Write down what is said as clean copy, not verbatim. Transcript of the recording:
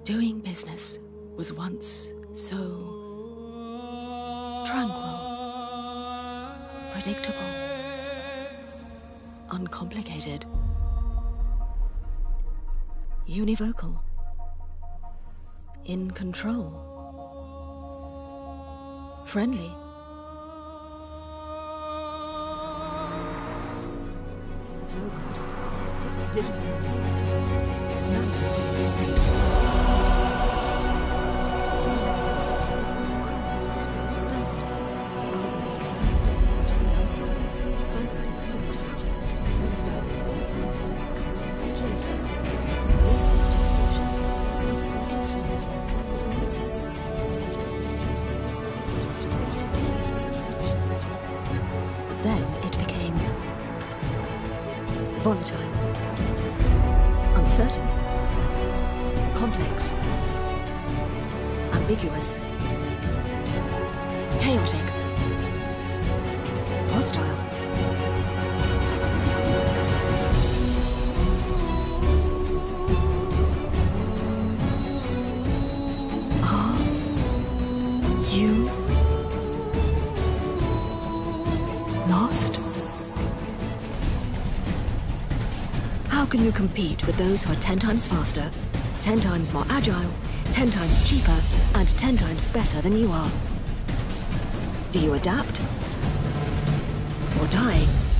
Doing business was once so tranquil, predictable, uncomplicated, univocal, in control, friendly. Then it became volatile, uncertain, complex, ambiguous, chaotic, hostile. Are you lost? How can you compete with those who are 10 times faster, 10 times more agile, 10 times cheaper, and 10 times better than you are? Do you adapt? Or die?